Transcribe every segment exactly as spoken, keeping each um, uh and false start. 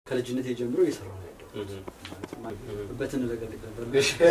ከልጅነት ጀምሮ እየሰራው ነው ያለው በተነ ነገር ነበር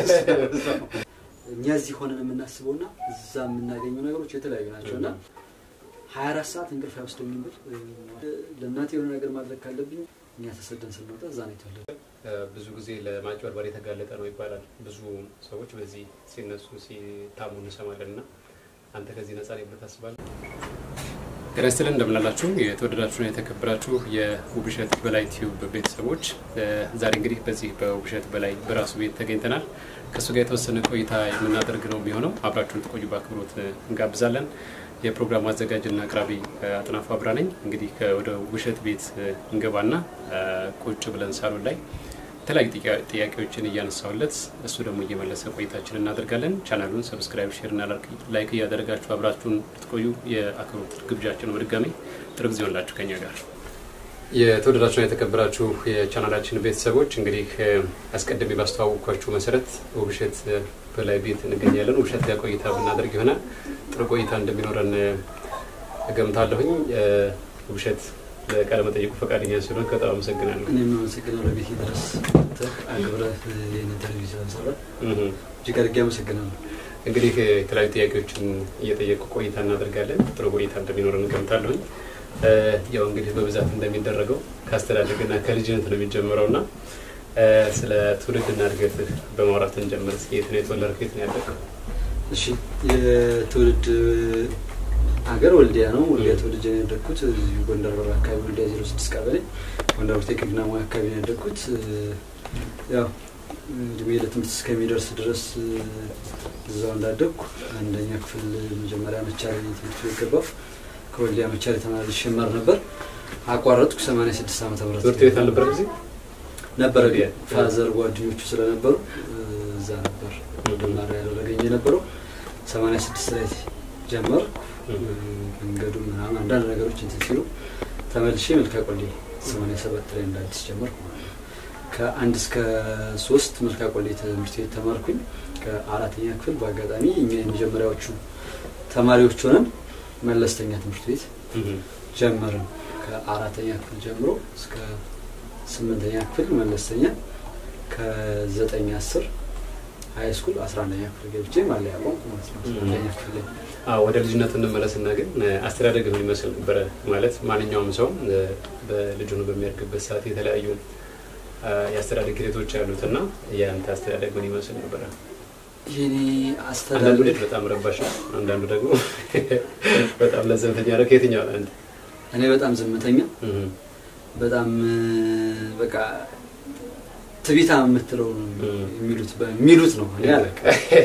እኛ እዚህ ሆነን የምናስበውና እዛ የምናገኘው ነገሮች የተለያዩ ናቸውና ሃያ አራት ሰዓት እንቅልፍ ያወስደኝ ነበር ለእናቴ የሆነ ነገር ማድረግ ካለብኝ እኛ ተሰደን ስንወጣ እዛ ነው የተወለደው ብዙ ጊዜ ለማጭበርበር የተጋለጠ ነው ይባላል ብዙ ሰዎች በዚህ ሲነሱ ሲታሙ እንሰማለንና አንተ ከዚህ ነፃ ነህ ብለህ ታስባለህ ከረስተን እንደምናላችሁ የተወደዳችሁና የተከበራችሁ የውብሸት በላይ ቲዩብ ቤተሰቦች ዛሬ እንግዲህ በዚህ በውብሸት በላይ በራሱ ቤት ተገኝተናል ከሱ ጋር የተወሰነ ቆይታ የምናደርግ ነው የሚሆነው አብራችሁን ተቆዩ ባክብሮት እንጋብዛለን የፕሮግራም አዘጋጅና አቅራቢ አጥናፉ አብራ ነኝ እንግዲህ ወደ ውብሸት ቤት እንገባና ቁጭ ብለን ሳሎን ላይ ተለያዩ ጥያቄዎችን እያነሳውለት እሱ ደግሞ እየመለሰ ቆይታችንን እናደርጋለን ቻናሉን ሰብስክራይብ ሼር እና ላይክ እያደረጋችሁ አብራችሁን ትቆዩ የአክብሮት ግብዣችን ነው ድጋሜ ጥሩ ጊዜ ይሁንላችሁ ከኛ ጋር የተወደዳችሁና የተከበራችሁ የቻናላችን ቤተሰቦች እንግዲህ አስቀድሜ ባስተዋወቅኳችሁ መሰረት ውብሸት በላይ ቤት እንገኛለን ውብሸት ጋር ቆይታ ብናደርግ ይሆናል ጥሩ ቆይታ እንደሚኖረን እገምታለሁኝ ውብሸት ለቃለ መጠይቁ ፈቃደኛ ስለሆንክ በጣም አመሰግናለሁ እኔም አመሰግናለሁ ቤት ድረስ አግብረህ የኔን ቴሌቪዥን ሰራ እጅግ አድርጌ አመሰግናለሁ እንግዲህ የተለያዩ ጥያቄዎችን እየጠየቁ ቆይታ እናደርጋለን ጥሩ ቆይታ እንደሚኖረን እገምታለሁኝ ያው እንግዲህ በብዛት እንደሚደረገው ካስተዳደግና ከልጅነት ነው የሚጀምረውና ስለ ትውልድና እድገት በማውራት እንጀምር የት ነው የተወለድከው የት ነው ያደግከው እሺ የትውልድ አገር ወልዲያ ነው ወልዲያ ተወልጄ ያደግኩት ጎንደር በር አካባቢ ወልዲያ ዜሮ ስድስት ቀበሌ ጎንደር ቴክኒክና ሙያ አካባቢ ያደግኩት ያው እድሜ ለትምህርት እስከሚደርስ ድረስ እዛው እንዳደግኩ አንደኛ ክፍል መጀመሪያ መቻል ትምህርት ቤት ገባሁ ከወልዲያ መቻል ተማሪሽ መር ነበር አቋረጥኩ ሰማንያ ስድስት ዓመተ ምህረት ትምህርት ቤት አልነበረ ጊዜ ነበር ፋዘር ጓደኞቹ ስለነበሩ እዛ ነበር መማር ያደረገኝ የነበረው ሰማንያ ስድስት ላይ ጀመር እንገዱ ምናምን አንዳንድ ነገሮች እንትን ሲሉ ተመልሼ መልካ ቆሌ ሰማንያ ሰባት ላይ እንዳዲስ ጀመርኩ ከአንድ እስከ ሶስት መልካ ቆሌ ትምህርት ቤት ተማርኩኝ ከአራተኛ ክፍል በአጋጣሚ እኛ የመጀመሪያዎቹ ተማሪዎች ሆነን መለስተኛ ትምህርት ቤት ጀመርን ከአራተኛ ክፍል ጀምሮ እስከ ስምንተኛ ክፍል መለስተኛ ከዘጠኝ አስር ሃይ ስኩል አስራ አንደኛ ክፍል ገብቼ ማለያ ቆንኩ ማለት ነው አንደኛ ክፍል አዎ ወደ ልጅነቱ እንመለስና ግን አስተዳደግ ምን ይመስል ነበር ማለት ማንኛውም ሰው በልጁ ነው በሚያርግበት ሰዓት የተለያዩ ያስተዳደግ ሂደቶች ያሉትና ያንተ አስተዳደግ ምን ይመስል ነበር የኔ አስተዳደግ በጣም ረባሽ ነው አንዳንዱ ደግሞ በጣም ለዘምተኛ ነው ከየትኛው አንተ እኔ በጣም ዝምተኛ በጣም በቃ ትቢታ የምትለው የሚሉት በሚሉት ነው እኔ አለቀ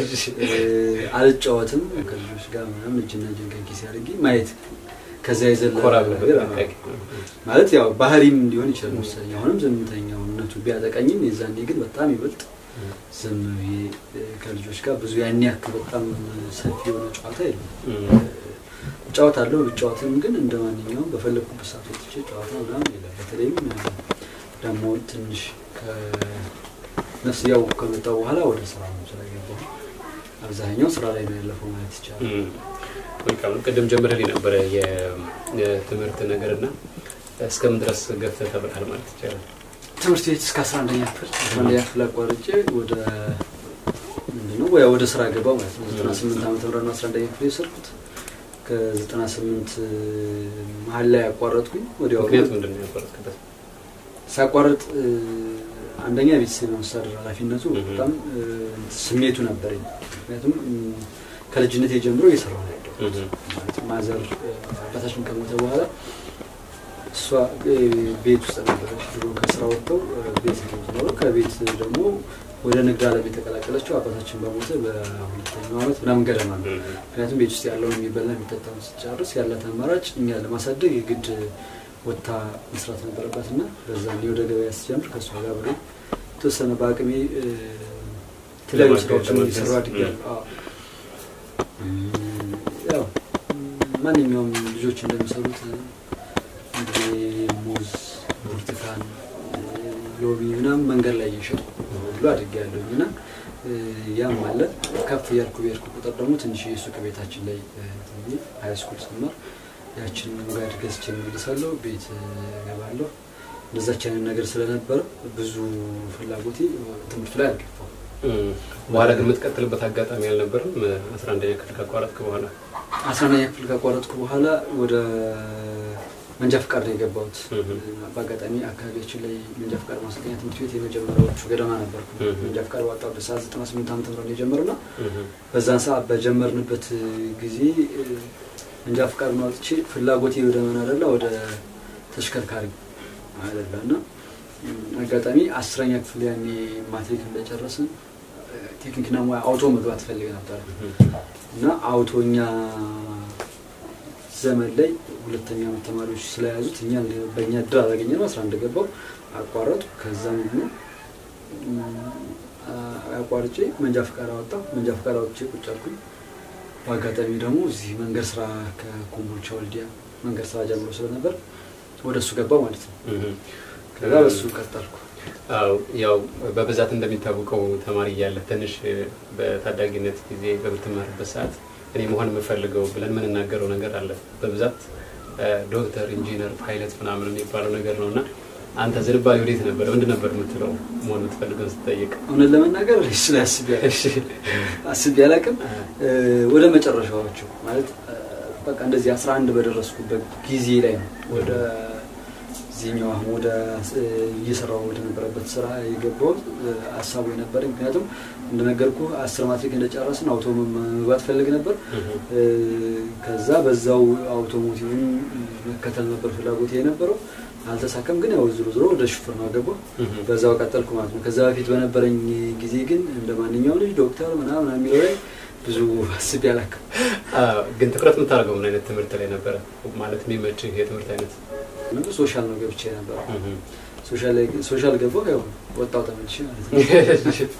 አልጫወትም ከልጆች ጋር ምናምን እጅና ጀንገን ኪስ ያርጊ ማየት ከዛ ይዘላል ማለት ያው ባህሪም ሊሆን ይችላል መሰለኝ አሁንም ዝምተኛውነቱ ቢያጠቃኝም የዛኔ ግን በጣም ይበልጥ ዝም ከልጆች ጋር ብዙ ያን ያክል በጣም ሰፊ የሆነ ጨዋታ የለም ጨዋታለሁ ብቻውትም ግን እንደማንኛውም በፈለኩበት ሰዓት ወጥቼ ጨዋታ ምናምን ይላል በተለይም ደግሞ ትንሽ ከነፍስ ያው ከመጣው በኋላ ወደ ስራ ነው ስለገባሁ አብዛኛው ስራ ላይ ነው ያለፈው ማለት ይቻላል ወልካም ቀደም ጀምረህ ነበር የትምህርት ነገርና እስከምን ድረስ ገፍተህ ተብለሃል ማለት ይቻላል ትምህርት ቤት እስከ አስራ አንደኛ ክፍል አስራ አንደኛ ክፍል አቋርጬ ወደ ምንድነው ወይ ወደ ስራ ገባሁ ማለት ነው ዘጠና ስምንት ዓመተ ምህረት ነው አስራ አንደኛ ክፍል የሰርኩት ከዘጠና ስምንት መሀል ላይ አቋረጥኩኝ ወዲያው ምክንያቱም ምንድነው ያቋረጥከው ሳቋረጥ አንደኛ ቤተሰብ ማስተዳደር ኃላፊነቱ በጣም ስሜቱ ነበርኝ ምክንያቱም ከልጅነት ጀምሮ እየሰራው ነው ያለው ማዘር አባታችን ከሞተ በኋላ እሷ ቤት ውስጥ ነበረች ድሮ ከስራ ወጥተው ቤት ነው ከቤት ደግሞ ወደ ንግድ ዓለም የተቀላቀለችው አባታችን በሞተ በሁለተኛው ዓመት ምናምን ገደማ ነው ምክንያቱም ቤት ውስጥ ያለው የሚበላ የሚጠጣው ሲጨርስ ያላት አማራጭ እኛ ለማሳደግ የግድ ወጣ መስራት ነበርባትና በዛ ነው ወደ ገበያ ሲጀምር ከሷ ጋር ብሎ ተሰነ ባቅሚ ተለያዩ ስራዎችን ይሰራ አድርጋል አዎ ያው ማንኛውም ልጆች እንደሚሰሩት እንደ ሙዝ ብርቱካን ሎቢ ምናምን መንገድ ላይ እየሸጡ ሁሉ አድርጋለሁና ያም ማለት ከፍ ያልኩ በርኩ ቁጥር ደግሞ ትንሽ የሱቅ ቤታችን ላይ ሃይ ስኩል ሰማር ያችን ጋር ገዝቼ እንግዲህ ሳለው ቤት ገባለሁ እንደዛች አይነት ነገር ስለነበረ ብዙ ፍላጎቴ ትምህርት ላይ አልገፋም። በኋላ ግን የምትቀጥልበት አጋጣሚ አልነበረም? አስራ አንደኛ ክፍል ካቋረጥክ በኋላ አስራ አንደኛ ክፍል ካቋረጥኩ በኋላ ወደ መንጃ ፍቃድ ነው የገባሁት። በአጋጣሚ አካባቢያችን ላይ መንጃ ፍቃድ ማሰልጠኛ ትምህርት ቤት የመጀመሪያዎቹ ገደማ ነበርኩ። መንጃ ፍቃድ ዋጣው በሰዓት ዘጠና ስምንት ዓመተ ምህረት ነው የጀመርነው። በዛን ሰዓት በጀመርንበት ጊዜ መንጃ ፍቃድ ነው አጥቼ ፍላጎቴ ወደ ምን አይደለ ወደ ተሽከርካሪ አይደለና አጋጣሚ አስረኛ ክፍል ያኔ ማትሪክ እንደጨረስን ቴክኒክና ሙያ አውቶ መግባት ፈልጌ ነበር እና አውቶኛ ዘመን ላይ ሁለተኛ ዓመት ተማሪዎች ስለያዙት እኛ በእኛ ድራ አገኘነው አስራ አንድ ገባው አቋረጡ። ከዛም ነው አቋርጬ መንጃ ፍቃድ አወጣሁ። መንጃ ፍቃድ አውጥቼ ቁጭ አልኩኝ። በአጋጣሚ ደግሞ እዚህ መንገድ ስራ ከኮምቦልቻ ወልዲያ መንገድ ስራ ጀምሮ ስለነበር ወደሱ ገባው ማለት ነው። ከዛ በሱ ቀጠልኩ። አው ያው በብዛት እንደሚታወቀው ተማሪ ያለ ትንሽ በታዳጊነት ጊዜ በምትማርበት ሰዓት እኔ መሆን የምፈልገው ብለን ምን እናገረው ነገር አለ። በብዛት ዶክተር፣ ኢንጂነር፣ ፓይለት ምናምን የሚባለው ነገር ነውና አንተ ዝርባሌ ወዴት ነበር? ምንድን ነበር የምትለው መሆን የምትፈልገው ስትጠይቅ? እውነት ለመናገር እሺ ላስቢያ እሺ አስቢያ አላውቅም። ወደ መጨረሻዎቹ ማለት በቃ እንደዚህ አስራ አንድ በደረስኩበት ጊዜ ላይ ነው ወደ ዚህኛው አሁን ወደ እየሰራው ወደ ነበረበት ስራ የገባው ሐሳቡ የነበረ። ምክንያቱም እንደነገርኩ አስር ማትሪክ እንደጨረስን አውቶሞቲቭ መግባት ፈልግ ነበር። ከዛ በዛው አውቶሞቲቭን መከተል ነበር ፍላጎቴ የነበረው። አልተሳካም። ግን ያው ዝሮ ዝሮ ወደ ሹፌርና ገባሁ። በዛው ቀጠልኩ ማለት ነው። ከዛ በፊት በነበረኝ ጊዜ ግን እንደማንኛውም ልጅ ዶክተር ምናምን የሚለው ላይ ብዙ አስቤ አላውቅም። ግን ትኩረት የምታደርገው ምን አይነት ትምህርት ላይ ነበር? ማለት የሚመችህ የትምህርት አይነት? ምን ሶሻል ነው ገብቼ ነበር። ሶሻል ላይ ሶሻል ገባሁ። ያው ወጣው ተመልሼ ማለት ነው።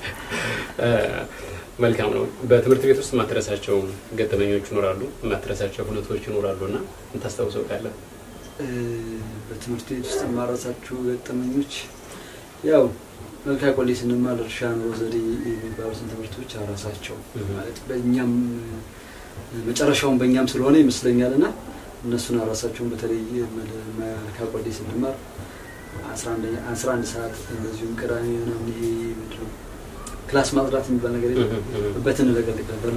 መልካም ነው። በትምህርት ቤት ውስጥ ማትረሳቸው ገጠመኞች ይኖራሉ፣ ማትረሳቸው ሁነቶች ይኖራሉና እንታስተውሰው ካለ? በትምህርት ቤት ውስጥ ማረሳቸው ገጠመኞች ያው መልካ ኮሌጅ ስንማር እርሻን ወዘዴ የሚባሉትን ትምህርቶች አራሳቸው ማለት በእኛም መጨረሻውን በእኛም ስለሆነ ይመስለኛልና እነሱን አራሳቸውን በተለይ መልካ ኮሌጅ ስንማር አስራ አንድ ሰዓት እንደዚሁም ቅዳሜ ምናምን ይሄ ምንድን ነው ክላስ ማጥራት የሚባል ነገር የለም። በትን ለገልግ ነበር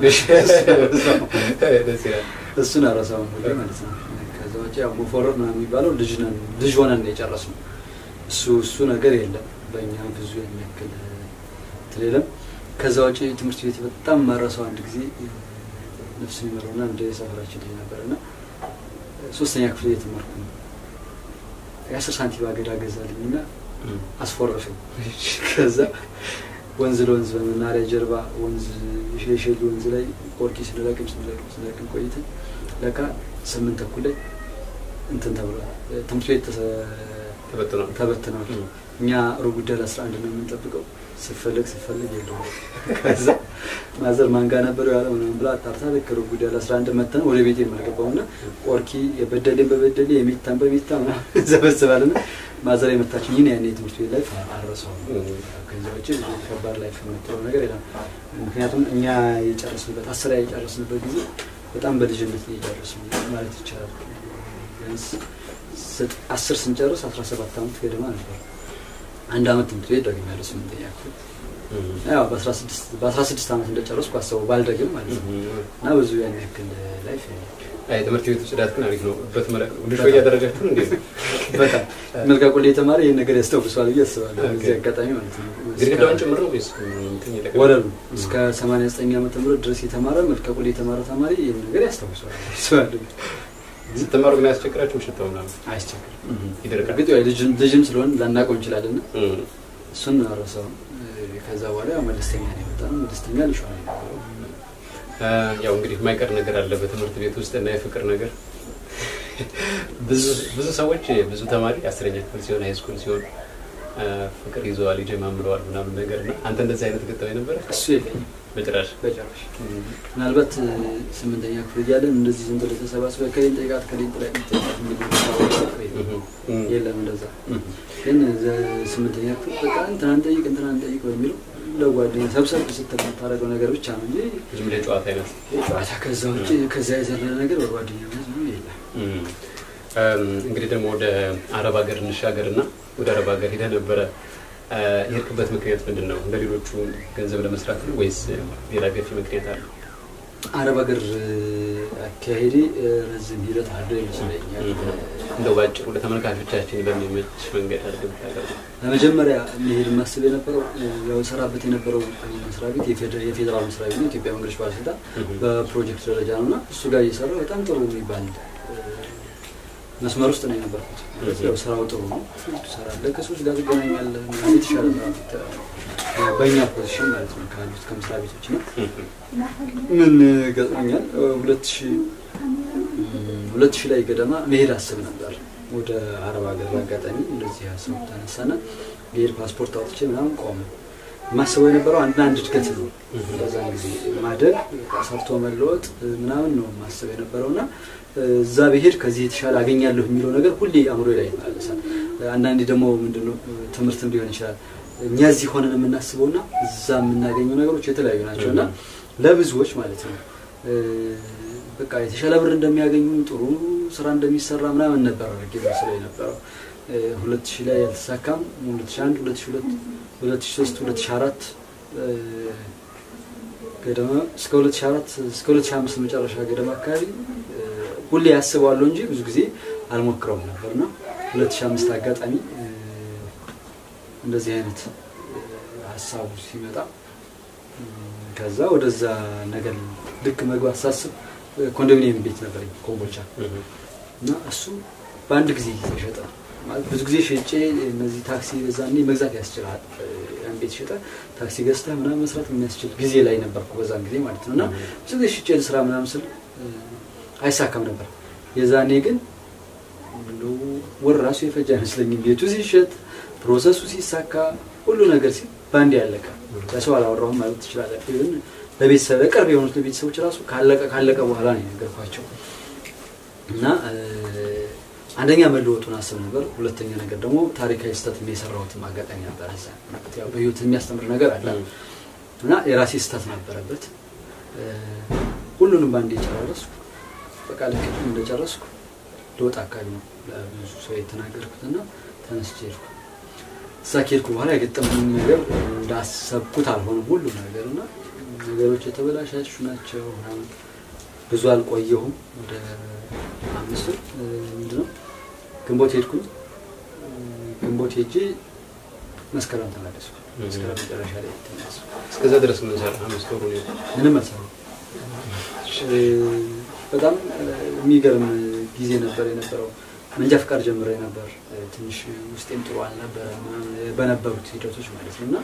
እሱን አራሳውን ሁሉ ማለት ነው። ከዛ ወጪ ያው ሞፎረር ምናምን የሚባለው ልጅ ነን ልጅ ሆነን የጨረስነው እሱ እሱ ነገር የለም በእኛ ብዙ የሚያክል ትሌለም። ከዛ ወጪ ትምህርት ቤት በጣም ማረሳው አንድ ጊዜ ነፍስ ይመረውና እንደ ሰፈራችን ልጅ ነበርና ሶስተኛ ክፍል የተማርኩ ነው። የአስር ሳንቲም አገዳ ገዛልኝና አስፎረፈኝ። ከዛ ወንዝ ለወንዝ በመናሪያ ጀርባ ወንዝ የሸሸል ወንዝ ላይ ቆርኪ ስለለቅም ስለለቅም ስለለቅም ቆይተን ለካ ስምንት ተኩል ላይ እንትን ተብሏል። ትምህርት ቤት ተበትኗል ተበትኗል። እኛ ሩብ ጉዳይ አስራ አንድ ነው የምንጠብቀው። ሲፈልግ ሲፈልግ የለውም። ከዛ ማዘር ማንጋ ነበር ያለው ምንም ብላ አጣርታ ለክ ሩብ ጉዳይ አስራ አንድ መተን ወደ ቤቴ ማልገባውና ቆርኪ የበደለኝ በበደሌ የሚታም በሚታም ዘበዘባልና ማዘር የመታችኝ ይሄን ያኔ ትምህርት ቤት ላይ አረሳው። ከዛ ወጪ ከባድ ላይ ፈመተው ነገር የለም። ምክንያቱም እኛ የጨረስንበት አስራ የጨረስንበት ጊዜ በጣም በልጅነት ነው የጨረስነው ማለት ይቻላል። ቢያንስ አስር ስንጨርስ አስራ ሰባት ዓመት ገደማ ነበር። አንድ አመት ትምህርት ቤት ደግሜያለሁ ስምንተኛ ክፍል። ያው በ16 በ16 ዓመት እንደጨረስኩ አሰበው ባልደግም ማለት ነው። እና ብዙ ያን ያክል ላይፍ አይ ትምህርት ቤት ውስጥ ዳት ግን አሪፍ ነው። በትመለከ ልጅ ወይ ያደረጋችሁ እንዴ? በጣም መልካ ቆሌ የተማረ ይሄን ነገር ያስተውሳል ብዬ አስባለሁ። እዚህ አጋጣሚ ማለት ነው። ግድግዳውን ጨምሮ ነው ወይስ እንትን ይለቀ? ወለሉ እስከ ሰማንያ ዘጠኝ ዓመተ ምህረት ድረስ የተማረ መልካ ቆሌ የተማረ ተማሪ ይሄን ነገር ያስተውሳል ይስባል። ስትማሩ ግን ያስቸግራችሁ ሽታው ምናምን? አይስቸግርም። ይደረጋል። ግን ያው ልጅ ልጅም ስለሆነ ላናቀው እንችላለን። እሱን አረሳው። ከዛ በኋላ ያው መለስተኛ ነው በጣም መለስተኛ ልጅ ሆነ። ያው እንግዲህ የማይቀር ነገር አለ በትምህርት ቤት ውስጥ እና የፍቅር ነገር። ብዙ ብዙ ሰዎች ብዙ ተማሪ አስረኛ ክፍል ሲሆን ሃይ ስኩል ሲሆን ፍቅር ይዘዋል ይጀማምረዋል ምናምን ነገርና አንተ እንደዚህ አይነት ገጠመኝ ነበር? እሱ የለኝም በጭራሽ በጭራሽ። ምናልባት ስምንተኛ ክፍል እያለን እንደዚህ ዝም ብለህ ተሰባስበህ ከሌን ጠይቃት ከሌን ጥላት ጠይቃት የሚል የለም እንደዛ። ግን ስምንተኛ ክፍል በቃ እንትናን ጠይቅ እንትናን ጠይቅ በሚለው ለጓደኛ ሰብሰብ ስትል ታረገው ነገር ብቻ ነው እንጂ ዝም ብለህ ጨዋታ አይነት ጨዋታ ከዛ ውጪ ከዛ የዘለለ ነገር በጓደኛ ነው የለም። እንግዲህ ደግሞ ወደ አረብ ሀገር እንሻገርና ወደ አረብ ሀገር ሄደህ ነበረ። የሄድክበት ምክንያት ምንድን ነው? እንደ ሌሎቹ ገንዘብ ለመስራት ነው ወይስ ሌላ ገፊ ምክንያት አለ? አረብ ሀገር አካሄዴ ረዝም ሂደት አለው ይመስለኛል። እንደው ባጭሩ ለተመልካቾቻችን በሚመች መንገድ አድርገን ታቀርቡ። ለመጀመሪያ መሄድ ማስብ የነበረው ያው ሰራበት የነበረው መስሪያ ቤት የፌደራል መስሪያ ቤት ነው፣ ኢትዮጵያ መንገዶች ባለስልጣን በፕሮጀክት ደረጃ ነውና እሱ ጋር እየሰራው በጣም ጥሩ የሚባል መስመር ውስጥ ነው የነበርኩት። ያው ስራው ጥሩ ነው፣ ትሰራለህ፣ ከሰዎች ጋር ትገናኛለህ፣ ማለት ይሻላል በእኛ ፖዚሽን ማለት ነው ካሉት ከመስሪያ ቤቶች ነው። ምን ገጥሞኛል ሁለት ሺህ ሁለት ሺህ ላይ ገደማ መሄድ አስብ ነበር ወደ አረብ ሀገር። በአጋጣሚ እንደዚህ ሀሳብ ተነሳና የሄድ ፓስፖርት አውጥቼ ምናምን ቆመ። ማስበው የነበረው አንድ አንድ እድገት ነው፣ በዛን ጊዜ ማደግ ሰርቶ መለወጥ ምናምን ነው ማስበው የነበረውና እዛ በሄድ ከዚህ የተሻለ አገኛለሁ የሚለው ነገር ሁሌ አእምሮዬ ላይ ይመላለሳል። አንዳንዴ ደግሞ ምንድነው ትምህርትም ሊሆን ይችላል እኛ እዚህ ሆነን የምናስበውና እዛ የምናገኘው ነገሮች የተለያዩ ናቸውና ለብዙዎች ማለት ነው በቃ የተሻለ ብር እንደሚያገኙ ጥሩ ስራ እንደሚሰራ ምናምን ነበር አርጌ መስሎኝ ነበር። ሁለት ሺህ ላይ ያልተሳካም ሁለት ሺህ አንድ ሁለት ሺህ ሁለት ሁለት ሺህ ሶስት ሁለት ሺህ አራት ገደማ እስከ ሁለት ሺህ አራት እስከ ሁለት ሺህ አምስት መጨረሻ ገደማ አካባቢ ሁሌ ያስባለሁ እንጂ ብዙ ጊዜ አልሞክረውም ነበርና ሁለት ሺህ አምስት አጋጣሚ እንደዚህ አይነት ሐሳቡ ሲመጣ ከዛ ወደዛ ነገር ልክ መግባት ሳስብ ኮንዶሚኒየም ቤት ነበርኝ ኮምቦልቻ እና እሱ በአንድ ጊዜ ተሸጠ። ማለት ብዙ ጊዜ ሸጬ እነዚህ ታክሲ በዛኔ መግዛት ያስችላል። ያን ቤት ሸጠ ታክሲ ገዝታ ምናምን መስራት የሚያስችል ጊዜ ላይ ነበርኩ በዛን ጊዜ ማለት ነውና ብዙ ጊዜ ሸጬ ስራ ምናምን ስል አይሳካም ነበር። የዛኔ ግን ነው ወር ራሱ የፈጀ አይመስለኝም ቤቱ ሲሸጥ ፕሮሰሱ ሲሳካ ሁሉ ነገር ሲ ባንድ ያለቀ ለሰው አላወራሁም ማለት ይችላል። ግን ለቤተሰብ ቅርብ የሆኑት ለቤተሰቦች ራሱ ካለቀ ካለቀ በኋላ ነው የነገርኳቸው እና አንደኛ መለወጡን አስብ ነበር። ሁለተኛ ነገር ደግሞ ታሪካዊ ስህተት የሚሰራውት ማጋጠም ነበር። እዛ ያው በህይወት የሚያስተምር ነገር አለ እና የራሴ ስህተት ነበረበት። ሁሉንም ባንዴ ጨረስኩ። በቃ ልክ እንደጨረስኩ ለወጣ አካባቢ ነው ለብዙ ሰው የተናገርኩትና ተነስቼ ሄድኩ። ሳኬልኩ በኋላ የገጠመኝ ነገር እንዳሰብኩት አልሆነም ሁሉ ነገርና ነገሮች የተበላሻሹ ናቸው። ብዙ አልቆየሁም ወደ አምስት ምንድነው ግንቦት ሄድኩኝ። ግንቦት ሄጄ መስከረም ተመለስኩ። መስከረም መጨረሻ ላይ ተመለስኩ። እስከዛ ድረስ ምን ሰራ? አምስት ወር ነው ምንም አልሰራሁም። በጣም የሚገርም ጊዜ ነበር የነበረው። መንጃ ፍቃድ ጀምሬ ነበር። ትንሽ ውስጤም ጥሩ አልነበረም በነበሩት ሂደቶች ማለት ነውና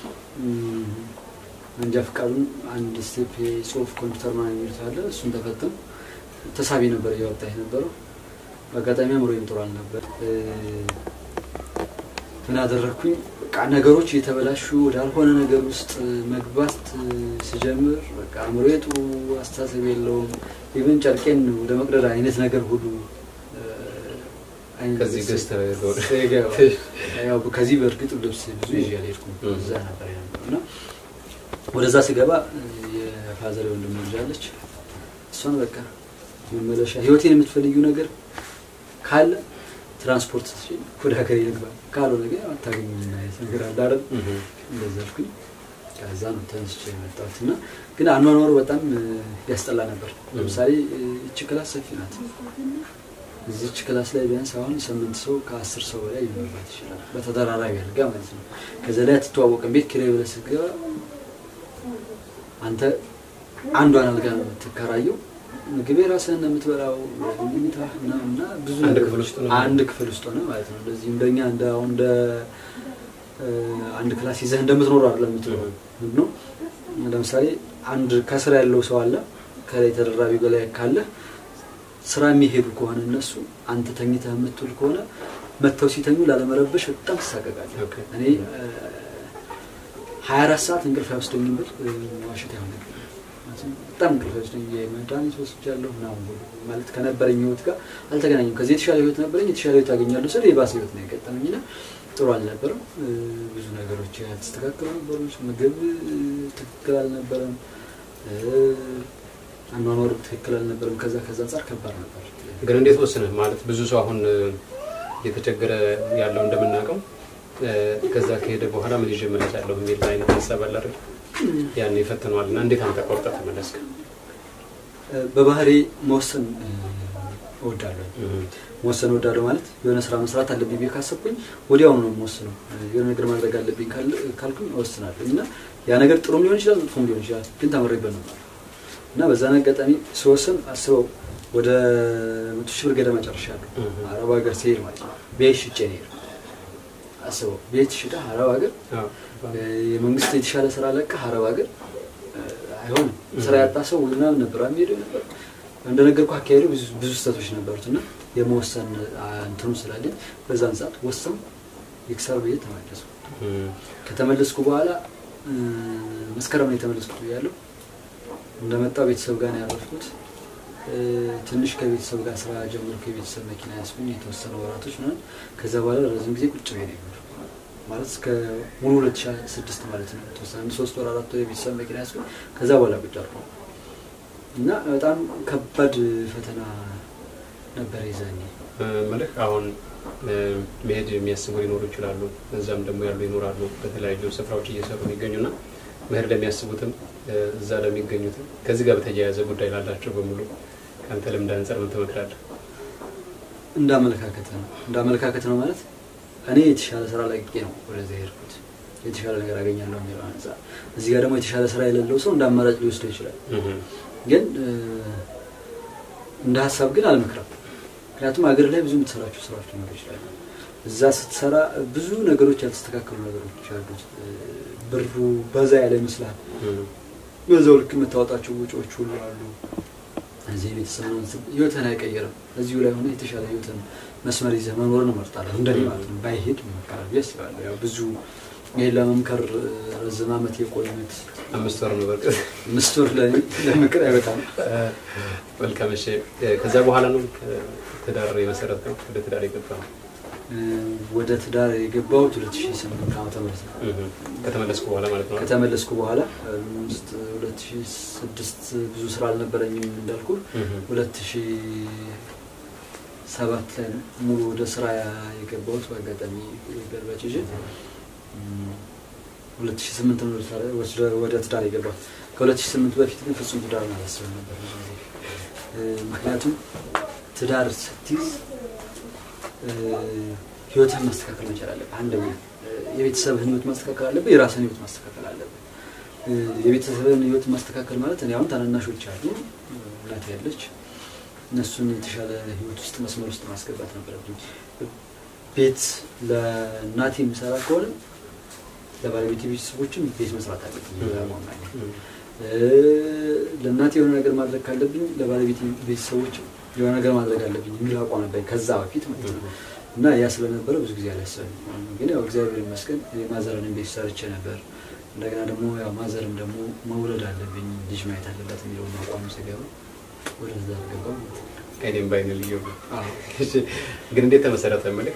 መንጃ ፍቃዱን አንድ ስቴፕ የጽሁፍ ኮምፒውተር ማኔጅመንት አለ እሱን ተፈተን ተሳቢ ነበር ያወጣኝ ነበር። በአጋጣሚ አምሮዬም ጥሩ አልነበር። ምን አደረኩኝ? በቃ ነገሮች የተበላሹ ወዳልሆነ ነገር ውስጥ መግባት ስጀምር በቃ አምሮዬ ጥሩ አስተሳሰብ የለውም። ኢቭን ጨርቄን ወደ መቅደድ አይነት ነገር ሁሉ ከዚህ ገዝተህ ያው ከዚህ በርግጥ ልብስ ብዙ ይዤ አልሄድኩም እዛ ነበር ያለውና ወደዛ ሲገባ የፋዘር ወንድም ልጅ እሷን በቃ መመለሻ ህይወቴን የምትፈልጊው ነገር ካለ ትራንስፖርት ሲል ወደ ሀገሬ ልግባ ካልሆነ ግን አታገኙኝና ነገር አለ አይደል እንደዛልኩኝ ከዛ ነው ተነስቼ መጣሁትና ግን አኗኗሩ በጣም ያስጠላ ነበር። ለምሳሌ እቺ ክላስ ሰፊ ናት። እዚች ክላስ ላይ ቢያንስ አሁን ስምንት ሰው ከአስር ሰው በላይ ይኖርባት ይችላል በተደራራቢ አልጋ ማለት ነው። ከዛ ላይ አትተዋወቅም። ቤት ኪራይ ብለህ ስትገባ አንተ አንዷን አልጋ ነው የምትከራየው። ምግብ ራስህን ነው የምትበላው። ምንታ ምናምንና ብዙ አንድ ክፍል ውስጥ ነው አንድ ክፍል ውስጥ ነው ማለት ነው። እንደዚህ እንደኛ እንደ አሁን እንደ አንድ ክላስ ይዘህ እንደምትኖር አይደለም የምትኖረው ነው። ለምሳሌ አንድ ከስራ ያለው ሰው አለ ከላይ ተደራቢ በላይ ካለ ስራ የሚሄዱ ከሆነ እነሱ አንተ ተኝተህ የምትውል ከሆነ መተው ሲተኙ ላለመረበሽ በጣም ተሳቀቃለህ። እኔ ሀያ አራት ሰዓት እንቅልፍ አይወስደኝም ብል ዋሽታ ይሆናል። በጣም እንቅልፍ አይወስደኝ የመድኃኒት ወስጃለሁ ምናምን ማለት ከነበረኝ ህይወት ጋር አልተገናኘም። ከዚህ የተሻለ ህይወት ነበረኝ። የተሻለ ህይወት አገኛለሁ ስለ የባሰ ህይወት ነው የገጠመኝና ጥሩ አልነበረም። ብዙ ነገሮች ያልተስተካከሉ ነበሩ። ምግብ ትክክል አልነበረም። አኗኗሩ ትክክል አልነበረም። ከዛ ከዛ አንፃር ከባድ ነበር። ግን እንዴት ወሰነህ? ማለት ብዙ ሰው አሁን እየተቸገረ ያለው እንደምናውቀው ከዛ ከሄደ በኋላ ምን ይዤ እመለሳለሁ የሚል አይነት ሀሳብ አለ አይደል? ያን ይፈትነዋልና እንዴት አንተ ቆርጠህ ተመለስክ? በባህሪ መወሰን እወዳለሁ። መወሰን እወዳለሁ ማለት የሆነ ስራ መስራት አለብኝ ብዬ ካሰብኩኝ ወዲያው ነው የምወስነው። የሆነ ነገር ማድረግ አለብኝ ካልኩኝ እወስናለሁ እና ያ ነገር ጥሩም ሊሆን ይችላል መጥፎም ሊሆን ይችላል ግን ተመረይበት ነው እና በዛ አጋጣሚ ስወስን አስበው ወደ መቶ ሺህ ብር ገደማ ጨርሻለሁ። አረብ ሀገር ሲሄድ ማለት ነው ቤት ሽጬ ነው አስበው ቤት ሽጣ አረብ ሀገር የመንግስት የተሻለ ስራ ለቀ አረብ ሀገር አይሆንም ስራ ያጣ ሰው ምናምን ነበር አሚሄደው ነበር እንደነገርኩ አካሄዱ ብዙ ብዙ ስህተቶች ነበሩትና የመወሰን እንትኑ ስላለኝ በዛን ሰዓት ወሰን ይክሰር ቤት ተመለስኩ። ከተመለስኩ በኋላ መስከረም ላይ ተመለስኩ ያለው እንደመጣው ቤተሰብ ጋር ነው ያረፍኩት። ትንሽ ከቤተሰብ ጋር ስራ ጀምሮ ከቤተሰብ መኪና ያስኩኝ የተወሰነ ወራቶች ነው። ከዛ በኋላ ረጅም ጊዜ ቁጭ ብዬ ነው ማለት እስከ ሙሉ ሁለት ሺህ ስድስት ማለት ነው ተወሰነ ሶስት ወር አራት ወር የቤተሰብ መኪና ያስኩኝ ከዛ በኋላ ቁጭ አልኩ እና በጣም ከባድ ፈተና ነበር ይዛኝ ማለት አሁን መሄድ የሚያስቡ ሊኖሩ ይችላሉ እዛም ደግሞ ያሉ ይኖራሉ በተለያዩ ስፍራዎች እየሰሩ የሚገኙና መሄድ ለሚያስቡትም እዛ ለሚገኙትም ከዚህ ጋር በተያያዘ ጉዳይ ላላቸው በሙሉ ካንተ ለምን አንፃር ምን ትመክራለህ? እንዳመለካከት ነው እንዳመለካከት ነው ማለት እኔ የተሻለ ስራ ለቅቄ ነው ወደዚህ ሄድኩት የተሻለ ነገር አገኛለሁ የሚለው አንፃር እዚህ ጋር ደግሞ የተሻለ ስራ የሌለው ሰው እንዳማራጭ ሊወስደው ይችላል ግን እንደ ሐሳብ ግን አልመክራም ምክንያቱም አገር ላይ ብዙ የምትሰራቸው ስራዎች ሊኖሩ ይችላሉ እዛ ስትሰራ ብዙ ነገሮች ያልተስተካከሉ ነገሮች አሉ ብሩ በዛ ያለ ይመስላል በዛው ልክ የምታወጣቸው ወጪዎች ሁሉ አሉ እዚህ ቤተሰብን ህይወትን አይቀየርም እዚሁ ላይ ሆነ የተሻለ ህይወትን መስመር ይዘህ መኖር ነው መርጣለሁ እንደኔ ማለት ነው ባይሄድ መከራል ያስባለሁ ያው ብዙ የላ መምከር ረዘም አመት የቆየት አምስት ወር ነው በርቀት አምስት ወር ላይ ለምክር አይበቃም መልካም እሺ ከዛ በኋላ ነው ትዳር የመሰረተው ወደ ትዳር የገባው ወደ ትዳር የገባው ሁለት ሺህ ስምንት ዓመተ ምህረት ነው ከተመለስኩ በኋላ ማለት ነው ከተመለስኩ በኋላ ሁለት ሺህ ስድስት ብዙ ስራ አልነበረኝም እንዳልኩ ሁለት ሺህ ሰባት ላይ ሙሉ ወደ ስራ የገባሁት በአጋጣሚ ገርባጭ ይዤ ሁለት ሺህ ስምንት ነው ወደ ትዳር የገባሁት ከሁለት ሺህ ስምንት በፊት ግን ፍጹም ትዳር አላሰብኩም ነበር ምክንያቱም ትዳር ስትይዝ ህይወትን ማስተካከል መቻል አለበት አንደኛ የቤተሰብህን ህይወት ማስተካከል አለበት የራስህን ህይወት ማስተካከል አለበት የቤተሰብህን ህይወት ማስተካከል ማለት እኔ አሁን ታናናሾች አሉ እናቴ ያለች እነሱን የተሻለ ህይወት ውስጥ መስመር ውስጥ ማስገባት ነበረብኝ ቤት ለናቴ ምሰራ ከሆነ ለባለቤቴ ቤተሰቦችም ቤት መስራት አለብኝ ለማማኝ ለናቴ የሆነ ነገር ማድረግ ካለብኝ ለባለቤቴ ቤተሰቦች የሆነ ነገር ማድረግ አለብኝ የሚል አቋም ነበር ከዛ በፊት ማለት ነው እና ያ ስለነበረ ብዙ ጊዜ አላሰብኩም ግን ያው እግዚአብሔር ይመስገን የማዘርን ቤት ሰርቼ ነበር እንደገና ደግሞ ያው ማዘርም ደግሞ መውለድ አለብኝ ልጅ ማየት አለበት የሚለው አቋም ሲገባ ወደዛ ገባው አይደም ባይነ ልዩ አዎ ግን እንዴት ተመሰረተ ማለት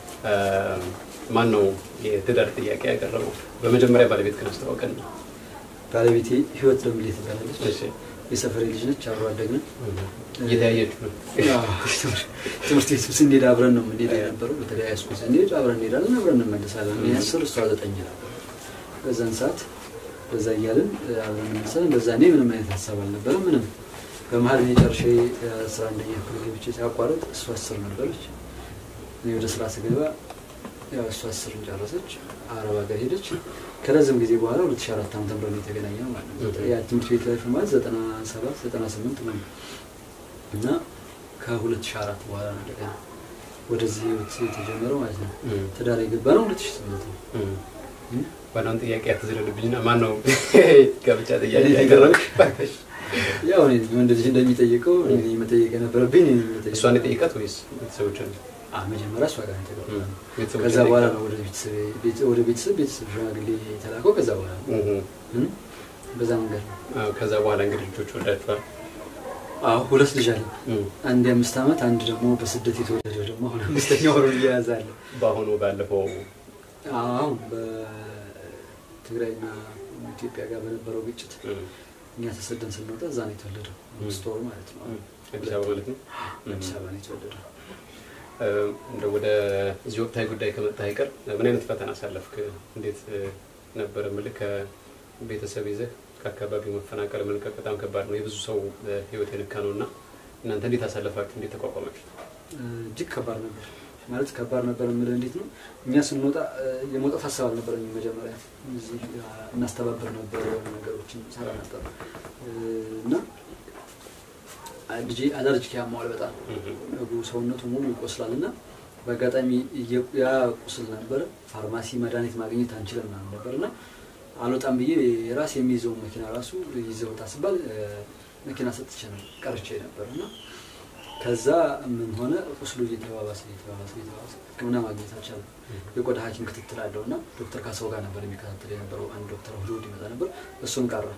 ማን ነው የትዳር ጥያቄ ያቀረበው በመጀመሪያ ባለቤት ከነስተዋቀን ባለቤቴ ህይወት ደምሌ ትባላለች እሺ የሰፈሬ ልጅ ነች አብሮ አደግን እየታየችሁ ነው ትምህርት ቤት ስንሄድ አብረን ነው የምንሄደው የነበረው በተለይ ሃይስኩል ስንሄድ አብረን እንሄዳለን አብረን እንመለሳለን እኔ አስር እሷ ዘጠኝ ነበር በዛን ሰዓት በዛ እያልን አብረን እንመለሳለን በዛ እኔ ምንም አይነት ሐሳብ አልነበረም ምንም በመሃል እኔ ጨርሼ አስራ አንደኛ ክፍል ገብቼ ሲያቋርጥ እሷ አስር ነበረች እኔ ወደ ስራ ስገባ ያው እሷ አስርን ጨረሰች አረብ ሀገር ሄደች ከረዘም ጊዜ በኋላ ሁለት ሺህ አራት ዓመተ ምህረት የተገናኘው ማለት ነው ያ ትምህርት ቤት ላይ ማለት ዘጠና ሰባት ዘጠና ስምንት ነው እና ከሁለት ሺህ አራት በኋላ ነው እንደገና ወደዚህ ህይወት የተጀመረው ማለት ነው ትዳር የገባነው ሁለት ሺህ ስምንት ነው ባናን ጥያቄ አትዘለልብኝና ማን ነው ጋብቻ ጥያቄ ያቀረበሽ ያው እኔ እንደዚህ እንደሚጠይቀው እኔ መጠየቅ ነበረብኝ እሷ ነው ጠይቃት ወይስ ቤተሰቦች ነው አ መጀመሪያ እሷ ጋር ተገናኘው ከዛ በኋላ ነው ወደ ቤተሰብ ወደ ቤተሰብ ቤተሰብ ሻግሊ ተላከው ከዛ በኋላ እህ በዛ መንገድ አዎ ከዛ በኋላ እንግዲህ ልጆች ወዳችኋል አዎ ሁለት ልጅ አለ አንድ አምስት አመት አንድ ደግሞ በስደት የተወለደው ደግሞ አሁን አምስተኛው ወሩ ይያዛል ባሁኑ ባለፈው አዎ በትግራይና ኢትዮጵያ ጋር በነበረው ግጭት እኛ ተሰደን ስንመጣ እዛ ነው የተወለደው ስቶር ማለት ነው አዲስ አበባ ማለት ነው አዲስ አበባ ነው የተወለደው እንደ ወደ እዚህ ወቅታዊ ጉዳይ ከመጣ አይቀር ምን አይነት ፈተና አሳለፍክ? እንዴት ነበር ምልክ ቤተሰብ ይዘህ ከአካባቢው መፈናቀል መልቀቅ በጣም ከባድ ነው። የብዙ ሰው ህይወት የነካ ነውና እናንተ እንዴት አሳለፋችሁ? እንዴት ተቋቋማችሁ? እጅግ ከባድ ነበር ማለት ከባድ ነበር ማለት እንዴት ነው? እኛ ስንወጣ የመውጣት ሀሳብ አልነበረም። መጀመሪያ እዚህ እናስተባበር ነበር ነገሮችን ሰራ ነበር እና ልጅ አለርጂክ ያማዋል በጣም ሰውነቱ ሙሉ ይቆስላልና በአጋጣሚ ያ ቁስል ነበር። ፋርማሲ መድኃኒት ማግኘት አንችልም ነበርና አልወጣም ብዬ ራስ የሚይዘው መኪና ራሱ ይዘው ታስባል መኪና ሰጥቼ ነው ቀርቼ ነበርና ከዛ ምን ሆነ ቁስሉ እየተባባሰ እየተባባሰ እየተባባሰ ሕክምና ማግኘት አልቻለም። የቆዳ ሐኪም ክትትል አለውና ዶክተር ካሳው ጋር ነበር የሚከታተል የነበረው አንድ ዶክተር ሁሉ ይመጣ ነበር እሱም ቀረ።